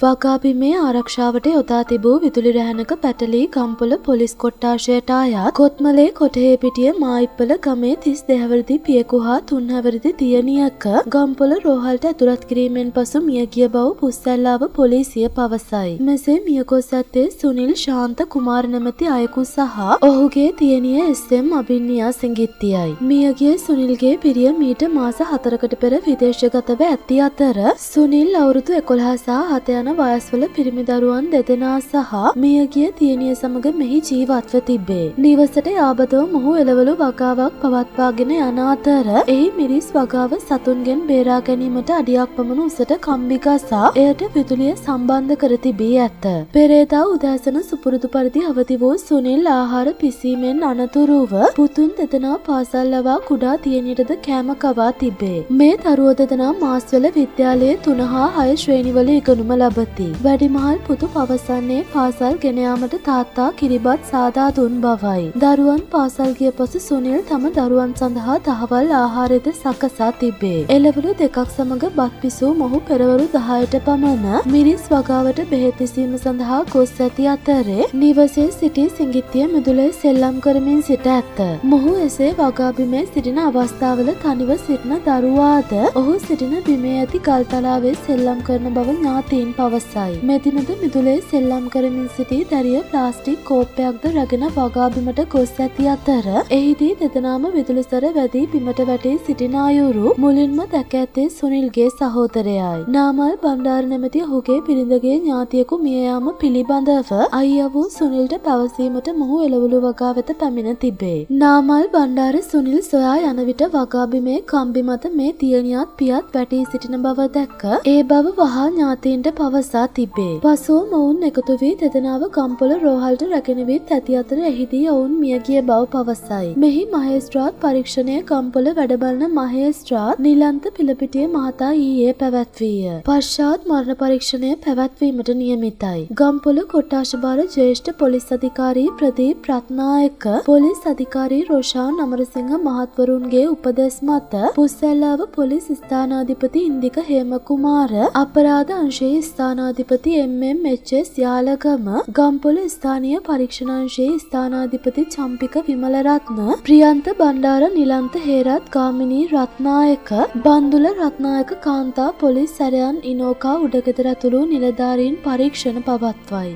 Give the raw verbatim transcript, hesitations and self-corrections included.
වගාබිමේ ආරක්ෂාවට යොදා තිබූ විදුලි රැහැනක පැටලී ගම්පොළ පොලිස් කොට්ඨාශයට අයත් කොත්මලේ කොටහේපිටිය මායිප්පල ගමේ තිස් දෙක හැවිරිදි පියෙකු හා තුන් හැවිරිදි දියණියක ගම්පොළ රෝහලට ඇතුළත් කිරීමෙන් පසු මිය ගිය බව පුස්සැල්ලාව පොලිසිය පවසයි. මෙසේ මිය ගොස් ඇත්තේ සුනිල් ශාන්ත කුමාර නැමැති අයෙකු සහ ඔහුගේ දියණිය එස් එම් අභින්නියා සිඟිත්තියයි. මියගිය සුනිල්ගේ පිරිය මීට මාස හතරකට පෙර විදේශගතව ඇති අතර සුනිල් අවුරුදු එකොළහ සහ හත යන වයස්වල පිරිමි දරුවන් දෙදෙනා සහ මියගිය දියණිය සමග මෙහි ජීවත්ව තිබේ. නිවසට යාබතව මොහු එළවලු වගාවක් පවත්වාගෙන යන අතර එහි මිරිස් වගාව සතුන්ගෙන් බේරා ගැනීමට අඩියක් පමණ උසට කම්බි ගසා එයට විදුලිය සම්බන්ධ කර තිබී ඇත. පෙරේදා උදෑසන සුපුරුදු පරිදි අවදි වූ සුනිල් ආහාර පිසීමෙන් අනතුරුව පුතුන් දෙදෙනා පාසල් ලවා කුඩා දියණියටද කෑම කවා තිබේ. මේ දරුවෝ දෙදෙනා මාස්වල විද්‍යාලයේ තුන හා හය ශ්‍රේණිවල ඉගෙනුම ලබති. වැඩිමහල් පුතු පවසන්නේ පාසල් ගෙන යාමට තාත්තා කිරිබත් සාදා දුන් බවයි. දරුවන් පාසල් ගිය පසු සුනිල් තම දරුවන් සඳහා දහවල් ආහාරයද සකසා තිබේ. එළවලු දෙකක් සමග බත් පිසූ මොහු පෙරවරු දහයට පමණ මිරිස් වගාවට බෙහෙත් විසීම සඳහා ගොස් ඇති අතරේ නිවසේ සිටි සිඟිත්තිය මිදුලේ සෙල්ලම් කරමින් සිට ඇත. මොහු එසේ වගාබිමේ සිටින අවස්ථාවල තනිව සිටින දරුවාද ඔහු සිටින බිමේ ඇති ගල්තලාවේ සෙල්ලම් කරන බව ඥාතීන් පවසයි. මෙදිනද මිදුලේ සෙල්ලම් කරමින් සිටි දැරිය ප්ලාස්ටික් කෝප්පයක්ද රැගෙන වගාබිමට ගොස් ඇති අතර එහිදී දෙදෙනාම විදුලිසර වැදී බිමට වැටී සිටින අයුරු මුලින්ම දැක ඇත්තේ සුනිල්ගේ සහෝදරයයි. නාමල් බණ්ඩාර නැමැති ඔහුගේ බිරිඳගේ ඥාතියෙකු මිය යාම පිළිබඳව අයියා වූ සුනිල්ට පැවසීමට මොහු එළවලු වගා වෙත පැමිණ තිබේ. නාමල් බණ්ඩාර සුනිල් සොයා යන විට වගාබිමේ කම්බි මත මේ දියණියත් පියත් වැටී සිටින බව දැක්ක ඒ බව වහා ඥාතීන්ට පවසා තිබේ. පසුව මොවුන් එකතු වී දෙදෙනාව ගම්පොළ රෝහලට රැගෙන විත් ඇති අතර එහිදී ඔවුන් මිය ගිය බව පවසයි. මෙහි මහේස්ත්‍රාත් පරීක්ෂණය ගම්පොළ වැඩබලන මහේස්ත්‍රාත් නිලන්ත පිලපිටිය මහතා ඊයේ පැවැත්වීය. පශ්චාත් මරණ පරීක්ෂණය පැවැත්වීමට නියමිතයි. ගම්පොළ කොට්ඨාශ භාර ජ්‍යෙෂ්ඨ පොලිස් අධිකාරී ප්‍රදීප් රත්නායක පොලිස් අධිකාරී රොෂාන් අමරසිංහ මහත්වරුන්ගේ උපදෙස් මත පුස්සැල්ලාව පොලිස් ස්ථානාධිපති ඉන්දික හේමකුමාර අපරාධ අංශයේ ස්ථානාධිපති M M H S Yalagama Gampola ස්ථානීය පරීක්ෂණාංශයේ ස්ථානාධිපති චම්පික විමලරත්න ප්‍රියන්ත බණ්ඩාර නිලන්ත හේරත් ගාමිණී රත්නායක බන්දුල රත්නායක කාන්තා පොලිස් සැරයන් ඉනෝකා උඩගෙදර ඇතුළු නිලධාරීන් පරීක්ෂණ පවත්වයි.